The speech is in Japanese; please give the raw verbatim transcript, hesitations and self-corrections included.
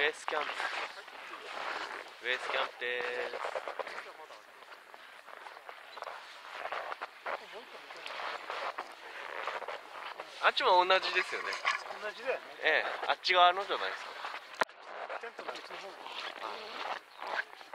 ベースキャンプベースキャンプでーす。あっちも同じですよね。 同じだよね。 ええ、あっち側のじゃないですか。 テントの別の方。